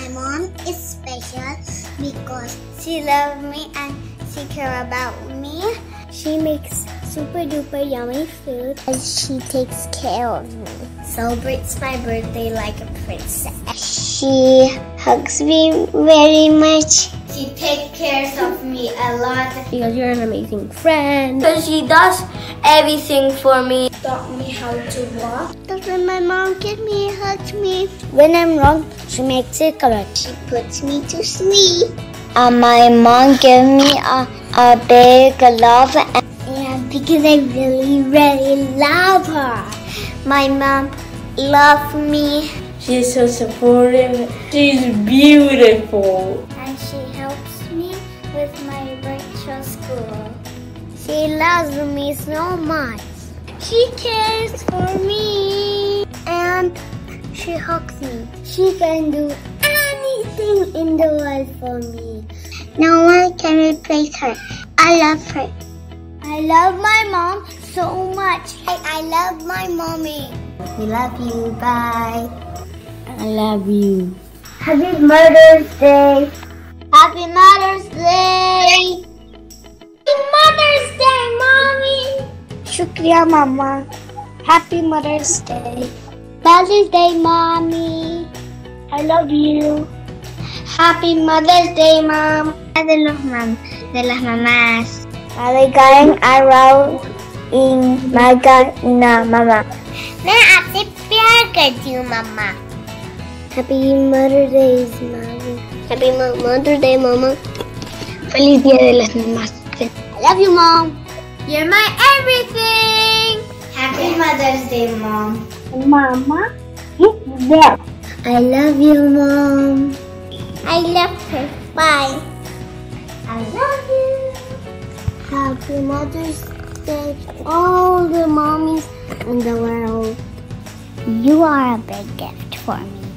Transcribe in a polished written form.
My mom is special because she loves me and she cares about me. She makes super duper yummy food and she takes care of me. Celebrates my birthday like a princess. She hugs me very much. She takes care of me a lot. Because you're an amazing friend. Because she does everything for me. Taught me how to walk. That's when my mom gives me, hugs me. When I'm wrong, she makes it correct. She puts me to sleep. My mom gave me a big love and because I really, really love her. My mom loves me. She's so supportive. She's beautiful. And she helps me with my virtual school. She loves me so much. She cares for me. And she hugs me. She can do anything in the world for me. No one can replace her. I love her. I love my mom so much. I love my mommy. We love you. Bye. I love you. Happy Mother's Day. Happy Mother's Day. Happy Mother's Day, Mommy. Shukriya, Mama. Happy Mother's Day. Mother's Day, Mommy. I love you. Happy Mother's Day, Mom. De las mamás. Maligayang araw na mama. मैं आपसे प्यार करती हूँ, Mama. Happy Mother's Day, Mommy. Happy Mother's Day, Mama. Feliz Día de las Mamás. I love you, Mom. You're my everything. Happy Mother's Day, Mom. Mama is there. I love you, Mom. I love her. Bye. I love you. Happy Mother's Day to all the mommies in the world. You are a big gift for me.